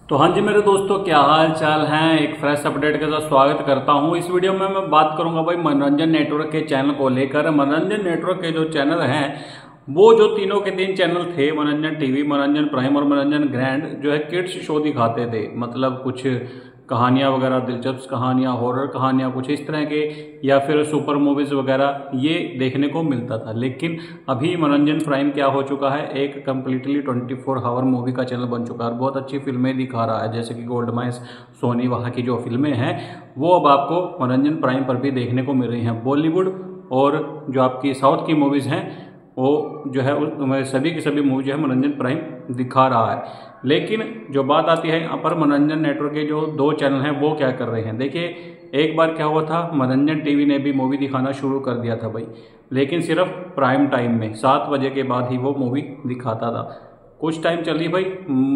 तो हाँ जी मेरे दोस्तों, क्या हाल चाल हैं। एक फ्रेश अपडेट के साथ स्वागत करता हूं। इस वीडियो में मैं बात करूंगा भाई मनोरंजन नेटवर्क के चैनल को लेकर। मनोरंजन नेटवर्क के जो चैनल हैं वो जो तीनों के तीन चैनल थे, मनोरंजन टीवी, मनोरंजन प्राइम और मनोरंजन ग्रैंड, जो है किड्स शो दिखाते थे। मतलब कुछ कहानियां वगैरह, दिलचस्प कहानियां, हॉरर कहानियां, कुछ इस तरह के, या फिर सुपर मूवीज वगैरह ये देखने को मिलता था। लेकिन अभी मनोरंजन प्राइम क्या हो चुका है, एक कम्प्लीटली 24 आवर मूवी का चैनल बन चुका है और बहुत अच्छी फिल्में दिखा रहा है। जैसे कि गोल्ड माइंस, सोनी, वहाँ की जो फिल्में हैं वो अब आपको मनोरंजन प्राइम पर भी देखने को मिल रही हैं। बॉलीवुड और जो आपकी साउथ की मूवीज़ हैं वो जो है सभी की सभी मूवी जो है मनोरंजन प्राइम दिखा रहा है। लेकिन जो बात आती है यहाँ पर, मनोरंजन नेटवर्क के जो दो चैनल हैं वो क्या कर रहे हैं। देखिए, एक बार क्या हुआ था, मनोरंजन टीवी ने भी मूवी दिखाना शुरू कर दिया था भाई, लेकिन सिर्फ प्राइम टाइम में 7 बजे के बाद ही वो मूवी दिखाता था। कुछ टाइम चली भाई,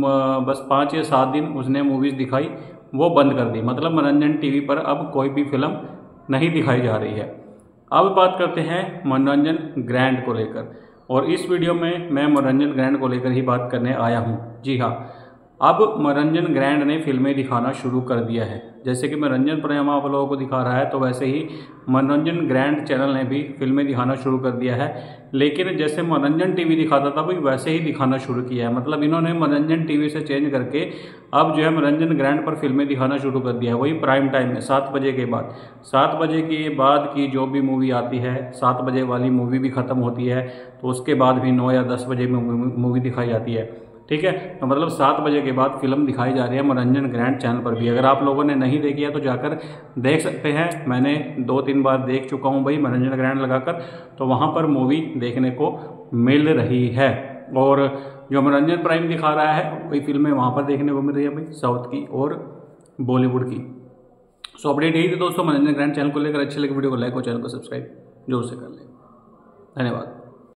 बस 5 या 7 दिन उसने मूवीज़ दिखाई, वो बंद कर दी। मतलब मनोरंजन टीवी पर अब कोई भी फिल्म नहीं दिखाई जा रही है। अब बात करते हैं मनोरंजन ग्रैंड को लेकर, और इस वीडियो में मैं मनोरंजन ग्रैंड को लेकर ही बात करने आया हूँ। जी हाँ, अब मनोरंजन ग्रैंड ने फिल्में दिखाना शुरू कर दिया है। जैसे कि मनोरंजन प्राइम आप लोगों को दिखा रहा है, तो वैसे ही मनोरंजन ग्रैंड चैनल ने भी फिल्में दिखाना शुरू कर दिया है। लेकिन जैसे मनोरंजन टीवी दिखाता था भाई, वैसे ही दिखाना शुरू किया है। मतलब इन्होंने मनोरंजन टीवी से चेंज करके अब जो है मनोरंजन ग्रैंड पर फिल्में दिखाना शुरू कर दिया है, वही प्राइम टाइम में 7 बजे के बाद। 7 बजे के बाद की जो भी मूवी आती है, 7 बजे वाली मूवी भी ख़त्म होती है तो उसके बाद भी 9 या 10 बजे में मूवी दिखाई जाती है। ठीक है, तो मतलब 7 बजे के बाद फिल्म दिखाई जा रही है मनोरंजन ग्रैंड चैनल पर भी। अगर आप लोगों ने नहीं देखी है तो जाकर देख सकते हैं। मैंने 2-3 बार देख चुका हूं भाई मनोरंजन ग्रैंड लगाकर, तो वहां पर मूवी देखने को मिल रही है। और जो मनोरंजन प्राइम दिखा रहा है वही फिल्में वहां पर देखने को मिल रही है भाई, साउथ की और बॉलीवुड की। सो अपडेट यही थी दोस्तों मनोरंजन ग्रैंड चैनल को लेकर। अच्छे लगे वीडियो को लाइक और चैनल को सब्सक्राइब जरूर से कर लें। धन्यवाद।